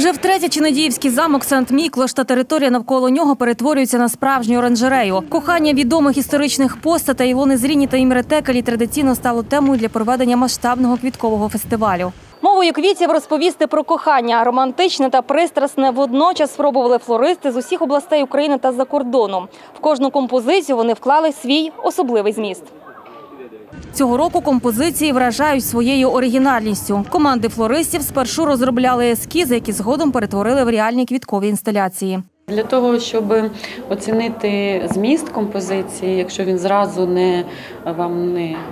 Вже втретє Чинадіївський замок Сант-Міклош та територія навколо нього перетворюються на справжню оранжерею. Кохання відомих історичних постатей Ілони Зріні та Імре Текелі традиційно стало темою для проведення масштабного квіткового фестивалю. Мовою квітів розповісти про кохання, романтичне та пристрасне водночас спробували флористи з усіх областей України та за кордоном. В кожну композицію вони вклали свій особливий зміст. Цього року композиції вражають своєю оригінальністю. Команди флористів спершу розробляли ескізи, які згодом перетворили в реальні квіткові інсталяції. Для того, щоб оцінити зміст композиції, якщо він зразу вам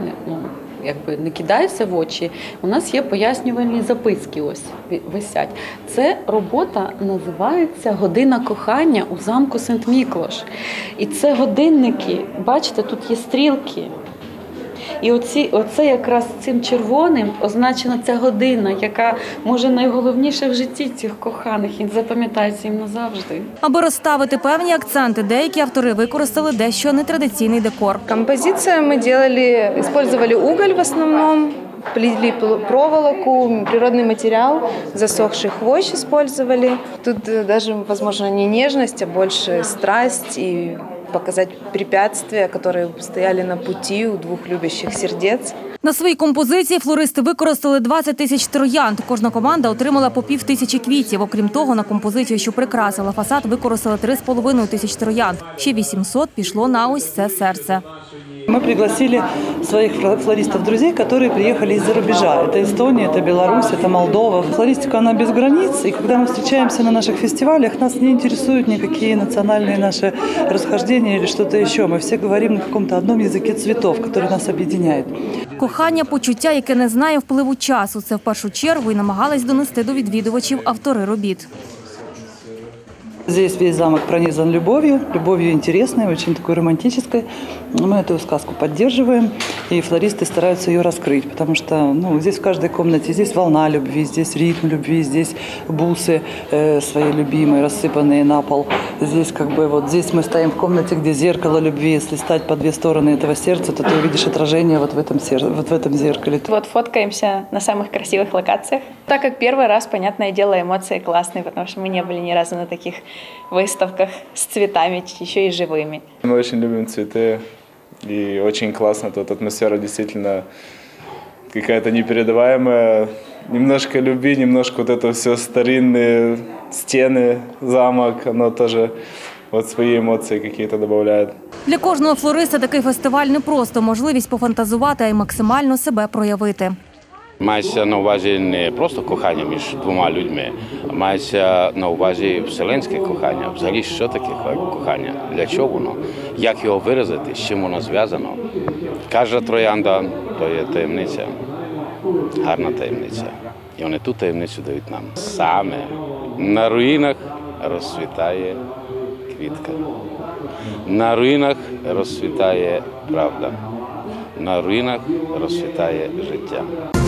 не кидається в очі, у нас є пояснювальні записки, ось висять. Це робота називається «Година кохання у замку Сант-Міклош». І це годинники, бачите, тут є стрілки. І оце якраз цим червоним означена ця година, яка, може, найголовніша в житті цих коханих і запам'ятається їм назавжди. Аби розставити певні акценти, деякі автори використали дещо нетрадиційний декор. Композицию мы использовали уголь в основном, плели проволоку, природный материал, засохший хвощ использовали. Тут даже, возможно, не нежность, а больше страсть и показать препятствия, которые стояли на пути у двух любящих сердец. На своїй композиції флористи використали 20 тисяч троянд. Кожна команда отримала по 5000 квітів. Окрім того, на композицію, що прикрасила фасад, використали 3,5 тисяч троянд. Ще 800 пішло на ось це серце. Мы пригласили своих флористов-друзей, которые приехали из-за рубежа. Это Эстония, это Беларусь, это Молдова. Флористика, она без границ, и когда мы встречаемся на наших фестивалях, нас не интересуют никакие национальные наши расхождения или что-то еще. Мы все говорим на каком-то одном языке цветов, который нас объединяет. Кохання – почуття, яке не знає впливу часу. Це в першу чергу і намагались донести до відвідувачів автори робіт. Здесь весь замок пронизан любовью интересной, очень такой романтической. Мы эту сказку поддерживаем, и флористы стараются ее раскрыть, потому что здесь в каждой комнате здесь волна любви, здесь ритм любви, здесь бусы свои любимые, рассыпанные на пол. Здесь здесь мы стоим в комнате, где зеркало любви. Если стать по две стороны этого сердца, то ты увидишь отражение вот в этом зеркале. Вот фоткаемся на самых красивых локациях. Так как первый раз, понятное дело, эмоции классные, потому что мы не были ни разу на таких выставках с цветами, еще и живыми. Мы очень любим цветы, и очень классно. Тут атмосфера действительно какая-то непередаваемая. Немножко любви, немножко вот это все старинные стены, замок, оно тоже свої емоції какие-то добавляет. Для кожного флориста такий фестиваль не просто можливість пофантазувати, а й максимально себе проявити. Мається на увазі не просто кохання між двома людьми, а мається на увазі вселенське кохання. Взагалі, що таке кохання? Для чого воно? Як його виразити? З чим воно зв'язано? Кожна троянда – то є таємниця, гарна таємниця. І вони ту таємницю дають нам. Саме на руїнах розцвітає квітка. На руїнах розцвітає правда. На руїнах розцвітає життя.